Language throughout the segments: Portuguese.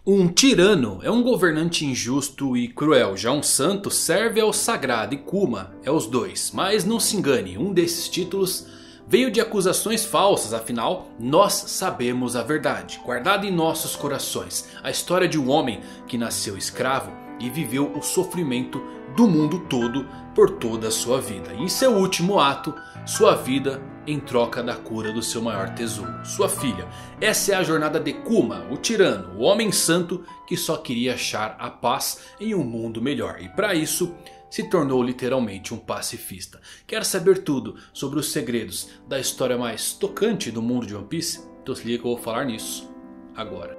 Um tirano é um governante injusto e cruel. Já um santo serve ao sagrado e Kuma é os dois. Mas não se engane, um desses títulos veio de acusações falsas. Afinal, nós sabemos a verdade, guardada em nossos corações. A história de um homem que nasceu escravo e viveu o sofrimento do mundo todo por toda a sua vida. E em seu último ato, sua vida em troca da cura do seu maior tesouro, sua filha. Essa é a jornada de Kuma, o tirano, o homem santo que só queria achar a paz em um mundo melhor. E para isso se tornou literalmente um pacifista. Quer saber tudo sobre os segredos da história mais tocante do mundo de One Piece? Então se liga que eu vou falar nisso agora.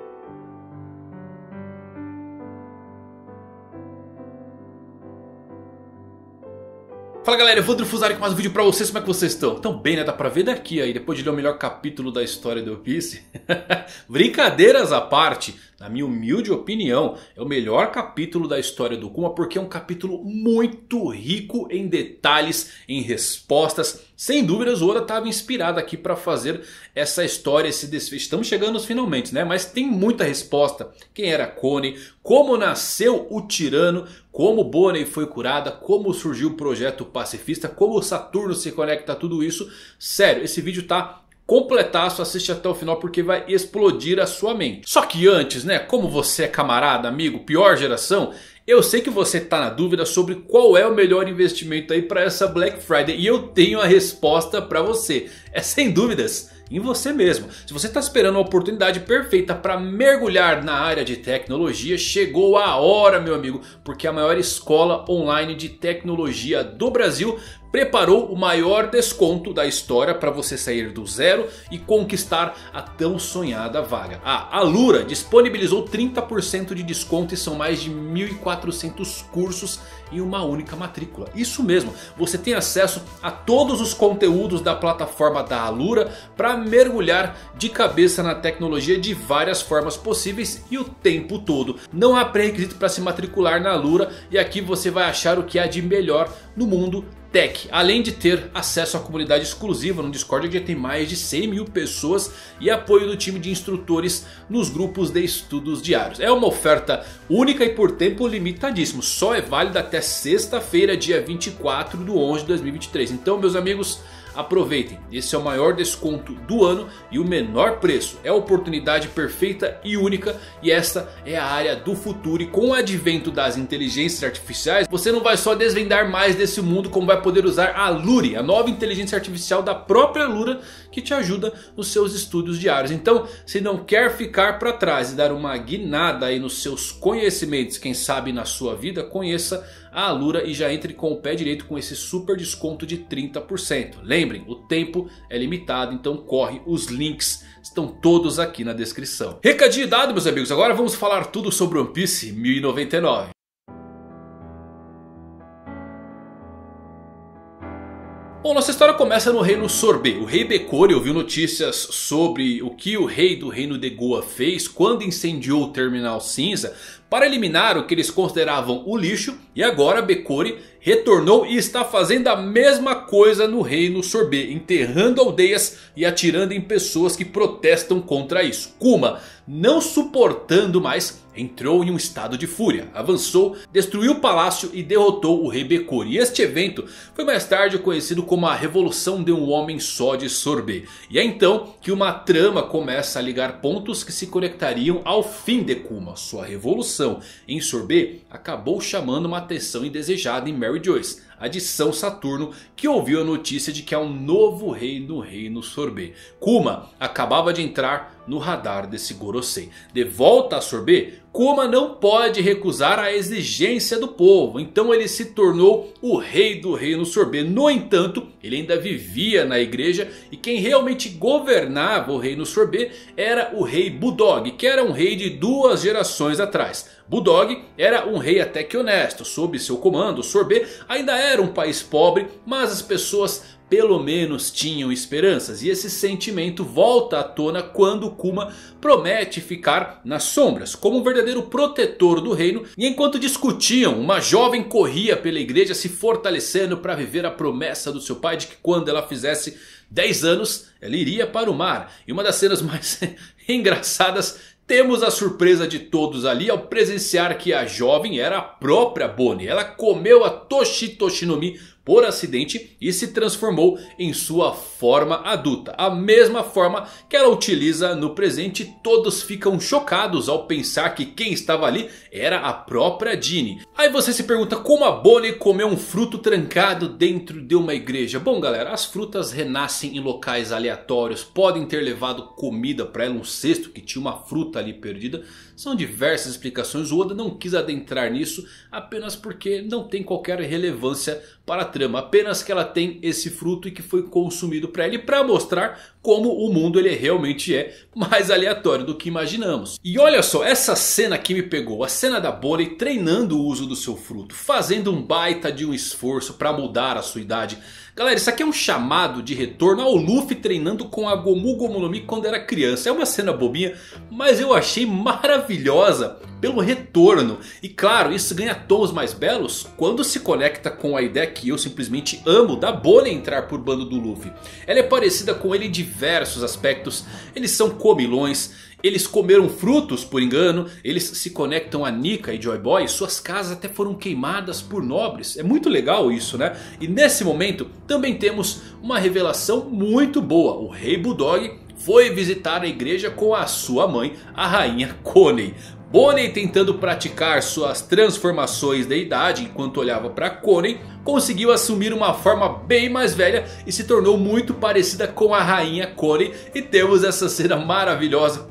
Fala galera, eu vou Drufuzari com mais um vídeo pra vocês. Como é que vocês estão? Tão bem, né? Dá pra ver daqui aí, depois de ler o melhor capítulo da história do One Piece. Brincadeiras à parte, na minha humilde opinião, é o melhor capítulo da história do Kuma, porque é um capítulo muito rico em detalhes, em respostas. Sem dúvidas o Oda estava inspirado aqui para fazer essa história, esse desfecho. Estamos chegando aos finalmente, né? Mas tem muita resposta. Quem era Konen? Como nasceu o tirano? Como Bonnie foi curada? Como surgiu o projeto pacifista? Como o Saturno se conecta a tudo isso? Sério, esse vídeo tá completaço, assiste até o final porque vai explodir a sua mente. Só que antes, né, como você é camarada, amigo, pior geração, eu sei que você tá na dúvida sobre qual é o melhor investimento aí para essa Black Friday. E eu tenho a resposta para você. É sem dúvidas em você mesmo. Se você está esperando a oportunidade perfeita para mergulhar na área de tecnologia, chegou a hora, meu amigo. Porque a maior escola online de tecnologia do Brasil preparou o maior desconto da história para você sair do zero e conquistar a tão sonhada vaga. A Alura disponibilizou 30% de desconto e são mais de 1.400 cursos em uma única matrícula. Isso mesmo, você tem acesso a todos os conteúdos da plataforma da Alura para mergulhar de cabeça na tecnologia de várias formas possíveis e o tempo todo. Não há pré-requisito para se matricular na Alura e aqui você vai achar o que há de melhor no mundo Tech, além de ter acesso à comunidade exclusiva no Discord, que já tem mais de 100 mil pessoas e apoio do time de instrutores nos grupos de estudos diários. É uma oferta única e por tempo limitadíssimo, só é válida até sexta-feira, dia 24/11 de 2023. Então, meus amigos, aproveitem, esse é o maior desconto do ano e o menor preço. É a oportunidade perfeita e única e esta é a área do futuro. E com o advento das inteligências artificiais, você não vai só desvendar mais desse mundo, como vai poder usar a Luri, a nova inteligência artificial da própria Alura, que te ajuda nos seus estudos diários. Então, se não quer ficar para trás e dar uma guinada aí nos seus conhecimentos, quem sabe na sua vida, conheça a Alura e já entre com o pé direito com esse super desconto de 30%. Lembrem, o tempo é limitado, então corre, os links estão todos aqui na descrição. Recadinho dado, meus amigos, agora vamos falar tudo sobre One Piece 1099. Bom, nossa história começa no reino Sorbet. O rei Bekori ouviu notícias sobre o que o rei do reino de Goa fez quando incendiou o terminal cinza para eliminar o que eles consideravam o lixo. E agora Bekori retornou e está fazendo a mesma coisa no reino Sorbet, enterrando aldeias e atirando em pessoas que protestam contra isso. Kuma, não suportando mais, entrou em um estado de fúria, avançou, destruiu o palácio e derrotou o rei Bekori. E este evento foi mais tarde conhecido como a Revolução de um Homem Só de Sorbet. E é então que uma trama começa a ligar pontos que se conectariam ao fim de Kuma. Sua revolução em Sorbet acabou chamando uma atenção indesejada em Mary Joyce, a de São Saturno, que ouviu a notícia de que há um novo rei no reino Sorbet. Kuma acabava de entrar no radar desse Gorosei. De volta a Sorbet, Kuma não pode recusar a exigência do povo. Então ele se tornou o rei do reino Sorbet. No entanto, ele ainda vivia na igreja e quem realmente governava o reino Sorbet era o rei Bulldog, que era um rei de 2 gerações atrás. Bulldog era um rei até que honesto. Sob seu comando, Sorbet ainda era um país pobre, mas as pessoas pelo menos tinham esperanças. E esse sentimento volta à tona quando Kuma promete ficar nas sombras como um verdadeiro protetor do reino. E enquanto discutiam, uma jovem corria pela igreja se fortalecendo para viver a promessa do seu pai de que quando ela fizesse 10 anos ela iria para o mar. E uma das cenas mais engraçadas temos a surpresa de todos ali ao presenciar que a jovem era a própria Bonnie. Ela comeu a Toshi no Mi por acidente e se transformou em sua forma adulta. A mesma forma que ela utiliza no presente. Todos ficam chocados ao pensar que quem estava ali era a própria Ginny. Aí você se pergunta como a Bonnie comeu um fruto trancado dentro de uma igreja. Bom galera, as frutas renascem em locais aleatórios. Podem ter levado comida para ela, um cesto que tinha uma fruta ali perdida. São diversas explicações. O Oda não quis adentrar nisso apenas porque não tem qualquer relevância para a trama. Apenas que ela tem esse fruto e que foi consumido para ela. E para mostrar como o mundo ele realmente é mais aleatório do que imaginamos. E olha só, essa cena que me pegou. A cena da Bonnie treinando o uso do seu fruto. Fazendo um baita de um esforço para mudar a sua idade. Galera, isso aqui é um chamado de retorno ao Luffy treinando com a Gomu Gomu no Mi quando era criança. É uma cena bobinha, mas eu achei maravilhosa pelo retorno. E claro, isso ganha tons mais belos quando se conecta com a ideia que eu simplesmente amo da Bonnie entrar por bando do Luffy. Ela é parecida com ele em diversos aspectos. Eles são comilões. Eles comeram frutos por engano. Eles se conectam a Nika e Joy Boy. Suas casas até foram queimadas por nobres. É muito legal isso, né? E nesse momento também temos uma revelação muito boa. O Rei Bulldog foi visitar a igreja com a sua mãe, a Rainha Coney. Bonnie, tentando praticar suas transformações de idade enquanto olhava para Coney, conseguiu assumir uma forma bem mais velha e se tornou muito parecida com a Rainha Coney. E temos essa cena maravilhosa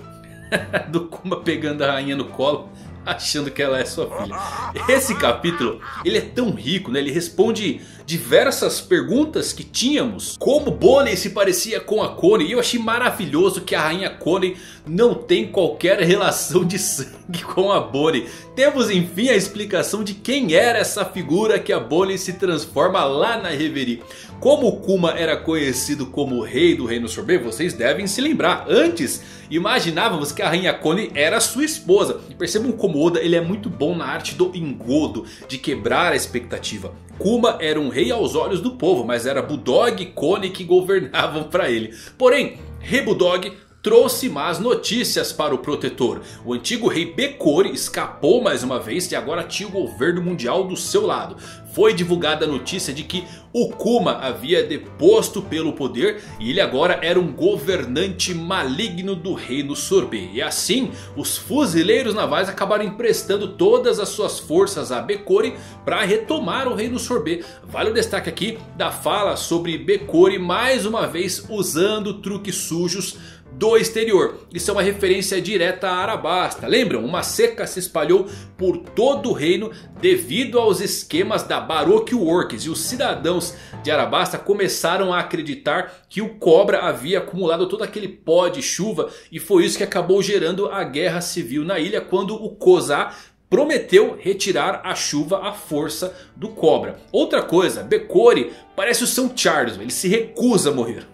do Kuma pegando a rainha no colo, achando que ela é sua filha. Esse capítulo ele é tão rico, né? Ele responde diversas perguntas que tínhamos. Como Bonnie se parecia com a Coney. E eu achei maravilhoso que a Rainha Coney não tem qualquer relação de sangue com a Bonnie. Temos enfim a explicação de quem era essa figura que a Bonnie se transforma lá na Reverie. Como o Kuma era conhecido como o rei do Reino Sorbet, vocês devem se lembrar. Antes imaginávamos que a Rainha Coney era sua esposa. E percebam como Oda ele é muito bom na arte do engodo, de quebrar a expectativa. Kuma era um rei aos olhos do povo, mas era Bulldog e Coney que governavam para ele. Porém, Rei Bulldog trouxe más notícias para o protetor. O antigo rei Bekori escapou mais uma vez e agora tinha o governo mundial do seu lado. Foi divulgada a notícia de que o Kuma havia deposto pelo poder e ele agora era um governante maligno do reino Sorbet. E assim, os fuzileiros navais acabaram emprestando todas as suas forças a Bekori para retomar o reino Sorbet. Vale o destaque aqui da fala sobre Bekori mais uma vez usando truques sujos do exterior. Isso é uma referência direta a Arabasta. Lembram? Uma seca se espalhou por todo o reino devido aos esquemas da Baroque Works. E os cidadãos de Arabasta começaram a acreditar que o Cobra havia acumulado todo aquele pó de chuva. E foi isso que acabou gerando a guerra civil na ilha, quando o Koza prometeu retirar a chuva à força do Cobra. Outra coisa, Bekori parece o São Charles, ele se recusa a morrer.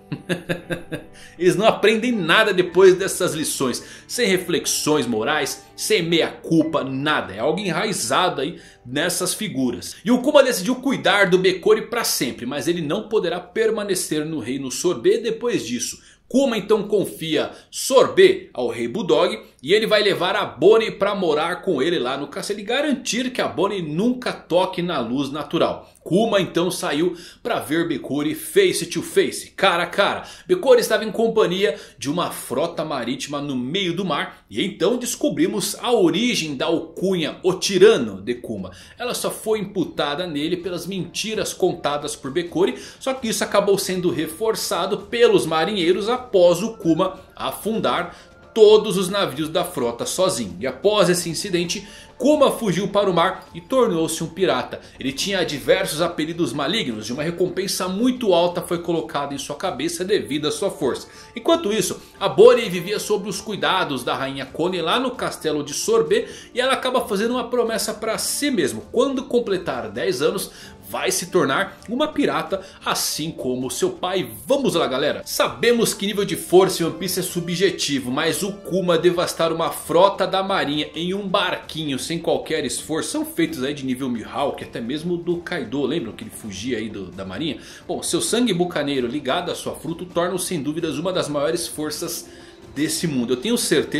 Eles não aprendem nada depois dessas lições. Sem reflexões morais, sem meia culpa, nada. É algo enraizado aí nessas figuras. E o Kuma decidiu cuidar do Bekori para sempre, mas ele não poderá permanecer no reino Sorbet depois disso. Kuma então confia Sorbet ao Rei Bulldog e ele vai levar a Bonnie para morar com ele lá no castelo e garantir que a Bonnie nunca toque na luz natural. Kuma então saiu para ver Bekori face to face, cara a cara. Bekori estava em companhia de uma frota marítima no meio do mar e então descobrimos a origem da alcunha O Tirano de Kuma. Ela só foi imputada nele pelas mentiras contadas por Bekori, só que isso acabou sendo reforçado pelos marinheiros após o Kuma afundar todos os navios da frota sozinho. E após esse incidente, Kuma fugiu para o mar e tornou-se um pirata. Ele tinha diversos apelidos malignos e uma recompensa muito alta foi colocada em sua cabeça devido à sua força. Enquanto isso, a Bonnie vivia sob os cuidados da Rainha Coney lá no castelo de Sorbet. E ela acaba fazendo uma promessa para si mesma. Quando completar 10 anos, vai se tornar uma pirata assim como seu pai. Vamos lá galera. Sabemos que nível de força em One Piece é subjetivo, mas o Kuma devastar uma frota da marinha em um barquinho sem qualquer esforço, são feitos aí de nível Mihawk, até mesmo do Kaido, lembram que ele fugia aí da marinha? Bom, seu sangue bucaneiro ligado à sua fruta torna-o sem dúvidas uma das maiores forças desse mundo. Eu tenho certeza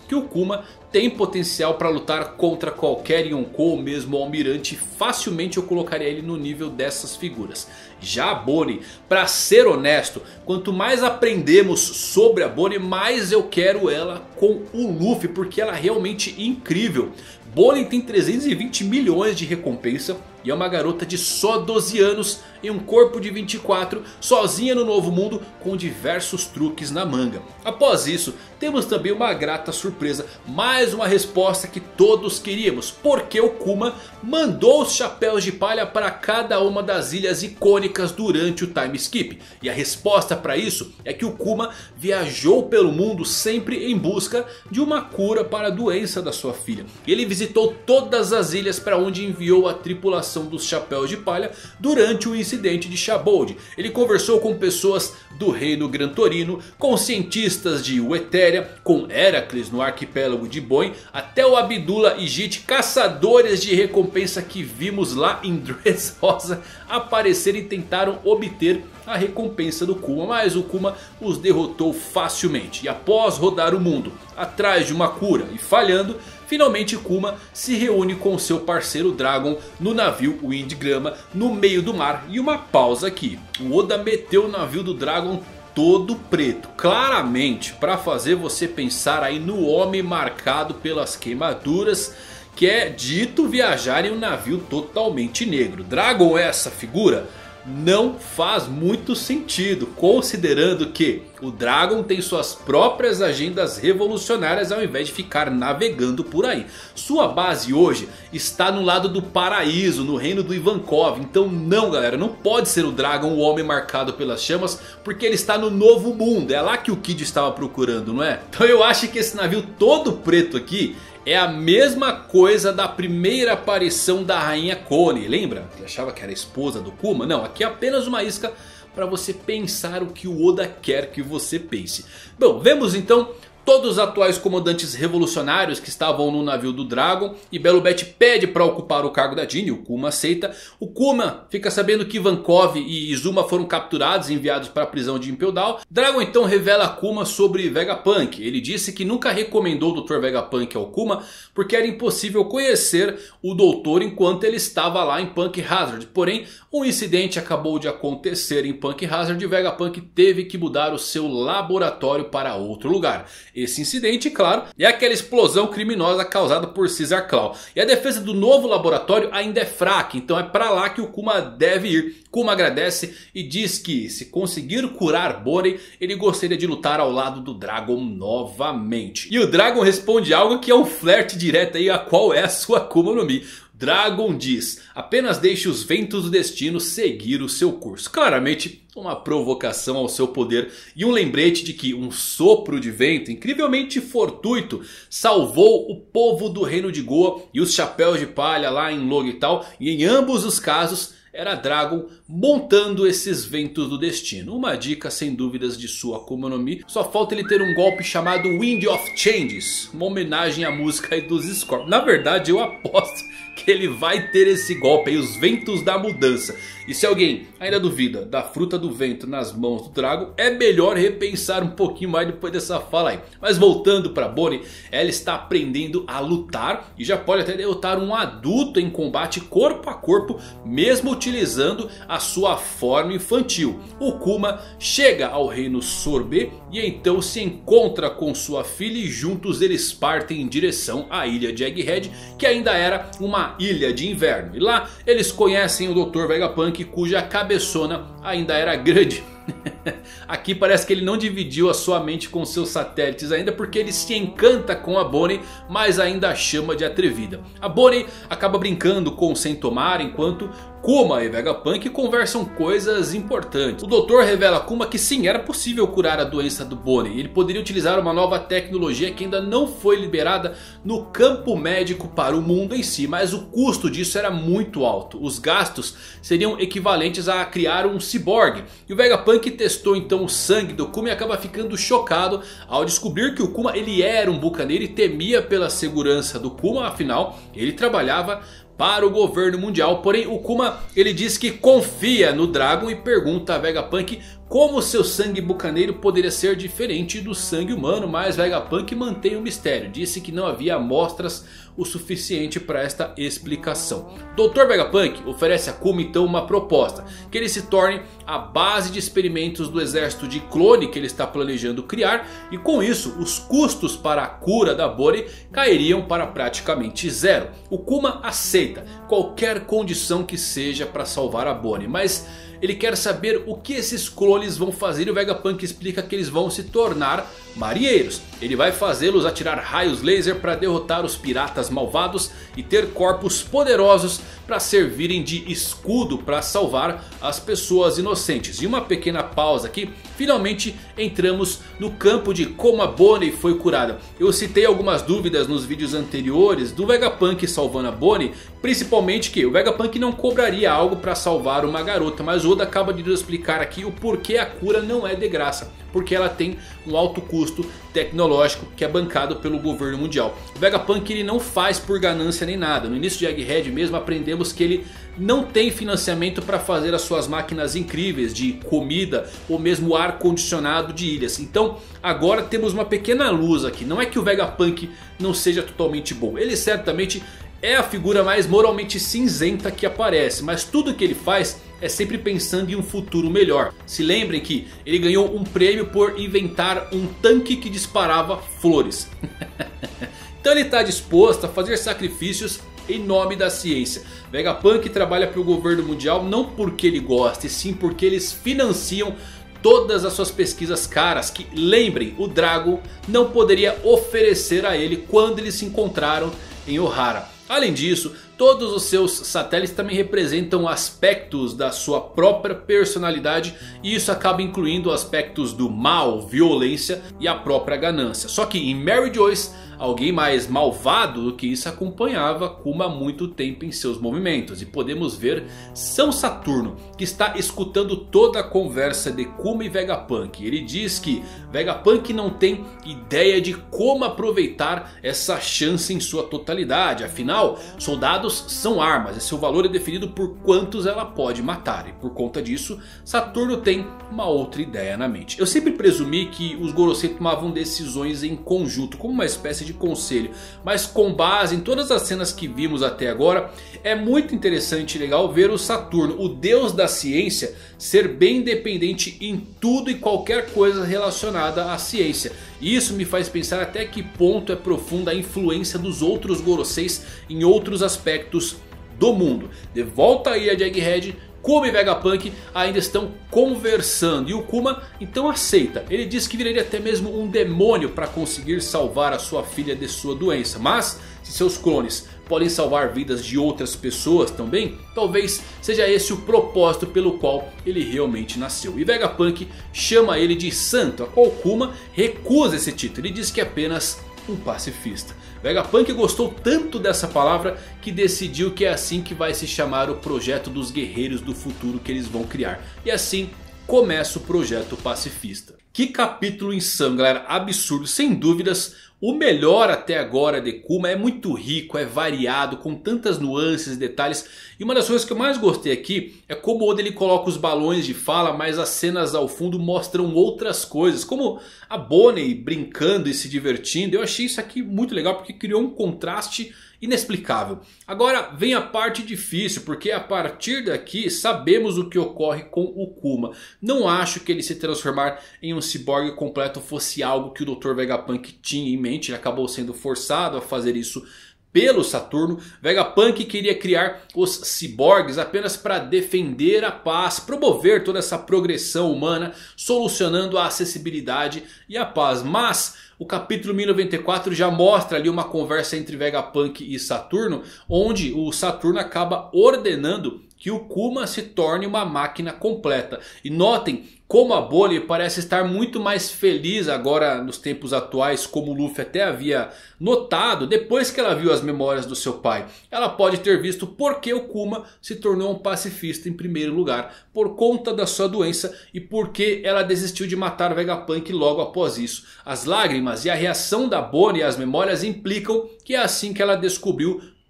que o Kuma tem potencial para lutar contra qualquer Yonkou ou mesmo Almirante. Facilmente eu colocaria ele no nível dessas figuras. Já a Bonnie, para ser honesto, quanto mais aprendemos sobre a Bonnie, mais eu quero ela com o Luffy, porque ela é realmente incrível. Bonnie tem 320 milhões de recompensa e é uma garota de só 12 anos em um corpo de 24, sozinha no novo mundo com diversos truques na manga. Após isso, temos também uma grata surpresa, mais uma resposta que todos queríamos, porque o Kuma mandou os chapéus de palha para cada uma das ilhas icônicas durante o time skip. E a resposta para isso é que o Kuma viajou pelo mundo sempre em busca de uma cura para a doença da sua filha. Ele visitou todas as ilhas para onde enviou a tripulação dos chapéus de palha durante o incidente de Shabold. Ele conversou com pessoas do reino Gran Torino, com cientistas de Westeria, com Heracles no arquipélago de Boin, até o Abdullah e Jit, caçadores de recompensa que vimos lá em Dressrosa, aparecer e tentaram obter a recompensa do Kuma, mas o Kuma os derrotou facilmente. E após rodar o mundo atrás de uma cura e falhando, finalmente Kuma se reúne com seu parceiro Dragon no navio Windgrama no meio do mar. E uma pausa aqui, o Oda meteu o navio do Dragon todo preto, claramente para fazer você pensar aí no homem marcado pelas queimaduras, que é dito viajar em um navio totalmente negro. Dragon é essa figura? Não faz muito sentido, considerando que o Dragon tem suas próprias agendas revolucionárias ao invés de ficar navegando por aí. Sua base hoje está no lado do paraíso, no reino do Ivankov. Então não, galera, não pode ser o Dragon o homem marcado pelas chamas, porque ele está no novo mundo. É lá que o Kid estava procurando, não é? Então eu acho que esse navio todo preto aqui é a mesma coisa da primeira aparição da rainha Connie. Lembra? Que achava que era a esposa do Kuma? Não, aqui é apenas uma isca para você pensar o que o Oda quer que você pense. Bom, vemos então todos os atuais comandantes revolucionários que estavam no navio do Dragon. E Belo Bet pede para ocupar o cargo da Jeanne. O Kuma aceita. O Kuma fica sabendo que Ivankov e Izuma foram capturados e enviados para a prisão de Impel Down. Dragon então revela a Kuma sobre Vegapunk. Ele disse que nunca recomendou o Dr. Vegapunk ao Kuma, porque era impossível conhecer o doutor enquanto ele estava lá em Punk Hazard. Porém, um incidente acabou de acontecer em Punk Hazard e Vegapunk teve que mudar o seu laboratório para outro lugar. Esse incidente, claro, é aquela explosão criminosa causada por Caesar Claw. E a defesa do novo laboratório ainda é fraca, então é para lá que o Kuma deve ir. Kuma agradece e diz que se conseguir curar Bonnie, ele gostaria de lutar ao lado do Dragon novamente. E o Dragon responde algo que é um flerte direto aí a qual é a sua Akuma no Mi. Dragon diz: apenas deixe os ventos do destino seguir o seu curso. Claramente uma provocação ao seu poder e um lembrete de que um sopro de vento incrivelmente fortuito salvou o povo do reino de Goa e os chapéus de palha lá em Logital. E em ambos os casos era Dragon montando esses ventos do destino. Uma dica sem dúvidas de sua Akuma no Mi. Só falta ele ter um golpe chamado Wind of Changes, uma homenagem à música aí dos Scorpions. Na verdade eu aposto que ele vai ter esse golpe aí, os ventos da mudança. E se alguém ainda duvida da fruta do vento nas mãos do Dragon, é melhor repensar um pouquinho mais depois dessa fala aí. Mas voltando para Bonnie, ela está aprendendo a lutar e já pode até derrotar um adulto em combate corpo a corpo, mesmo utilizando a sua forma infantil. O Kuma chega ao reino Sorbet e então se encontra com sua filha e juntos eles partem em direção à ilha de Egghead, que ainda era uma ilha de inverno. E lá eles conhecem o Dr. Vegapunk, cuja cabeçona ainda era grande. Aqui parece que ele não dividiu a sua mente com seus satélites ainda, porque ele se encanta com a Bonnie, mas ainda a chama de atrevida. A Bonnie acaba brincando com o Sentomar, enquanto Kuma e Vegapunk conversam coisas importantes. O doutor revela a Kuma que sim, era possível curar a doença do Bonnie. Ele poderia utilizar uma nova tecnologia que ainda não foi liberada no campo médico para o mundo em si, mas o custo disso era muito alto. Os gastos seriam equivalentes a criar um ciborgue. E o Vegapunk testou então o sangue do Kuma e acaba ficando chocado ao descobrir que o Kuma ele era um bucaneiro e temia pela segurança do Kuma. Afinal, ele trabalhava para o governo mundial. Porém o Kuma ele diz que confia no Dragon e pergunta a Vegapunk como seu sangue bucaneiro poderia ser diferente do sangue humano, mas Vegapunk mantém o mistério. Disse que não havia amostras o suficiente para esta explicação. Dr. Vegapunk oferece a Kuma então uma proposta: que ele se torne a base de experimentos do exército de clone que ele está planejando criar. E com isso os custos para a cura da Bonnie cairiam para praticamente zero. O Kuma aceita qualquer condição que seja para salvar a Bonnie, mas ele quer saber o que esses clones vão fazer, e o Vegapunk explica que eles vão se tornar marinheiros. Ele vai fazê-los atirar raios laser para derrotar os piratas malvados e ter corpos poderosos para servirem de escudo para salvar as pessoas inocentes. E uma pequena pausa aqui, finalmente entramos no campo de como a Bonnie foi curada. Eu citei algumas dúvidas nos vídeos anteriores do Vegapunk salvando a Bonnie, principalmente que o Vegapunk não cobraria algo para salvar uma garota, mas o Oda acaba de nos explicar aqui o porquê a cura não é de graça, porque ela tem um alto custo tecnológico que é bancado pelo governo mundial. O Vegapunk ele não faz por ganância nem nada. No início de Egghead mesmo aprendemos que ele não tem financiamento para fazer as suas máquinas incríveis de comida ou mesmo ar condicionado de ilhas. Então agora temos uma pequena luz aqui. Não é que o Vegapunk não seja totalmente bom, ele certamente é a figura mais moralmente cinzenta que aparece, mas tudo que ele faz é sempre pensando em um futuro melhor. Se lembrem que ele ganhou um prêmio por inventar um tanque que disparava flores. Então ele está disposto a fazer sacrifícios em nome da ciência. Vegapunk trabalha para o governo mundial não porque ele gosta, e sim porque eles financiam todas as suas pesquisas caras que, lembrem, o Drago não poderia oferecer a ele quando eles se encontraram em Ohara. Além disso, todos os seus satélites também representam aspectos da sua própria personalidade, e isso acaba incluindo aspectos do mal, violência e a própria ganância. Só que em Mary Joyce, alguém mais malvado do que isso acompanhava Kuma há muito tempo em seus movimentos. E podemos ver São Saturno, que está escutando toda a conversa de Kuma e Vegapunk. Ele diz que Vegapunk não tem ideia de como aproveitar essa chance em sua totalidade. Afinal, soldados são armas e seu valor é definido por quantos ela pode matar. E por conta disso, Saturno tem uma outra ideia na mente. Eu sempre presumi que os Gorosei tomavam decisões em conjunto, como uma espécie de conselho. Mas com base em todas as cenas que vimos até agora, é muito interessante e legal ver o Saturno, o deus da ciência, ser bem independente em tudo e qualquer coisa relacionada à ciência. E isso me faz pensar até que ponto é profunda a influência dos outros Goroseis em outros aspectos do mundo. De volta à ilha de Egghead, Kuma e Vegapunk ainda estão conversando e o Kuma então aceita. Ele diz que viraria até mesmo um demônio para conseguir salvar a sua filha de sua doença. Mas se seus clones podem salvar vidas de outras pessoas também, talvez seja esse o propósito pelo qual ele realmente nasceu. E Vegapunk chama ele de santo, a qual Kuma recusa esse título. Ele diz que é apenas um pacifista. Vegapunk gostou tanto dessa palavra que decidiu que é assim que vai se chamar o projeto dos guerreiros do futuro que eles vão criar. E assim começa o projeto pacifista. Que capítulo insano, galera, absurdo, sem dúvidas. O melhor até agora de Kuma, é muito rico, é variado, com tantas nuances e detalhes. E uma das coisas que eu mais gostei aqui é como o Oda ele coloca os balões de fala, mas as cenas ao fundo mostram outras coisas, como a Bonnie brincando e se divertindo. Eu achei isso aqui muito legal porque criou um contraste inexplicável. Agora vem a parte difícil, porque a partir daqui sabemos o que ocorre com o Kuma. Não acho que ele se transformar em um ciborgue completo fosse algo que o Dr. Vegapunk tinha em mente. Ele acabou sendo forçado a fazer isso pelo Saturno. Vegapunk queria criar os ciborgues apenas para defender a paz, promover toda essa progressão humana, solucionando a acessibilidade e a paz. Mas o capítulo 1094 já mostra ali uma conversa entre Vegapunk e Saturno, onde o Saturno acaba ordenando que o Kuma se torne uma máquina completa. E notem como a Bonnie parece estar muito mais feliz agora nos tempos atuais, como o Luffy até havia notado depois que ela viu as memórias do seu pai. Ela pode ter visto porque o Kuma se tornou um pacifista em primeiro lugar, por conta da sua doença e porque ela desistiu de matar o Vegapunk logo após isso. As lágrimas e a reação da Bonnie às memórias implicam que é assim que ela descobriu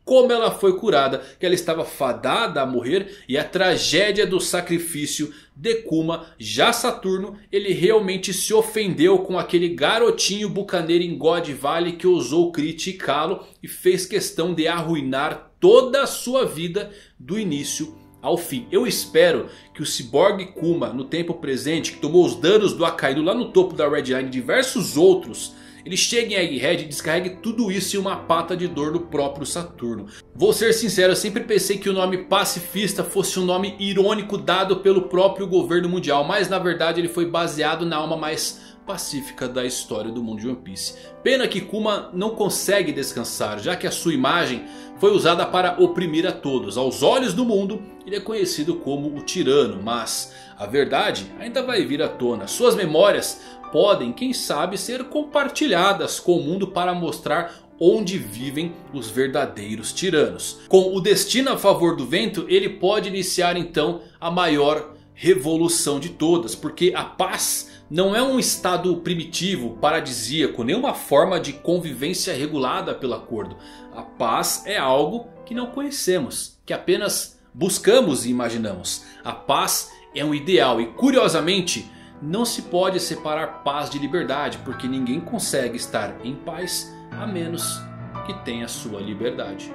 como ela foi curada, que ela estava fadada a morrer, e a tragédia do sacrifício de Kuma. Já Saturno, ele realmente se ofendeu com aquele garotinho bucaneiro em God Valley que ousou criticá-lo e fez questão de arruinar toda a sua vida do início ao fim. Eu espero que o Cyborg Kuma no tempo presente, que tomou os danos do Akainu lá no topo da Red Line e diversos outros, ele chega em Egghead e descarregue tudo isso em uma pata de dor do próprio Saturno. Vou ser sincero, eu sempre pensei que o nome pacifista fosse um nome irônico dado pelo próprio governo mundial. Mas na verdade ele foi baseado na alma mais pacífica da história do mundo de One Piece. Pena que Kuma não consegue descansar, já que a sua imagem foi usada para oprimir a todos. Aos olhos do mundo ele é conhecido como o tirano, mas a verdade ainda vai vir à tona. Suas memórias podem, quem sabe, ser compartilhadas com o mundo para mostrar onde vivem os verdadeiros tiranos. Com o destino a favor do vento, ele pode iniciar então a maior revolução de todas. Porque a paz não é um estado primitivo, paradisíaco, nem uma forma de convivência regulada pelo acordo. A paz é algo que não conhecemos, que apenas buscamos e imaginamos. A paz é um ideal e, curiosamente, não se pode separar paz de liberdade, porque ninguém consegue estar em paz a menos que tenha sua liberdade.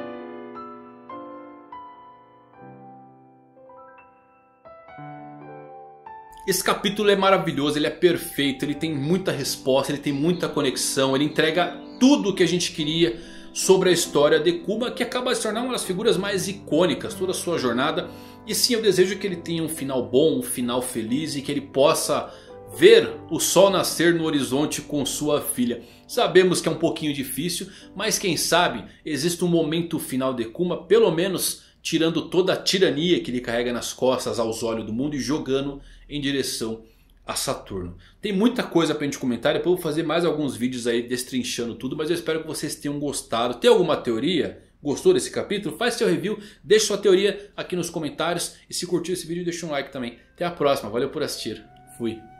Esse capítulo é maravilhoso, ele é perfeito, ele tem muita resposta, ele tem muita conexão, ele entrega tudo o que a gente queria sobre a história de Kuma, que acaba de se tornar uma das figuras mais icônicas, toda a sua jornada. E sim, eu desejo que ele tenha um final bom, um final feliz e que ele possa ver o sol nascer no horizonte com sua filha. Sabemos que é um pouquinho difícil, mas quem sabe existe um momento final de Kuma, pelo menos tirando toda a tirania que ele carrega nas costas aos olhos do mundo e jogando em direção a Saturno. Tem muita coisa pra gente comentar, depois eu vou fazer mais alguns vídeos aí destrinchando tudo, mas eu espero que vocês tenham gostado. Tem alguma teoria? Gostou desse capítulo? Faz seu review, deixa sua teoria aqui nos comentários e se curtiu esse vídeo deixa um like também. Até a próxima, valeu por assistir, fui!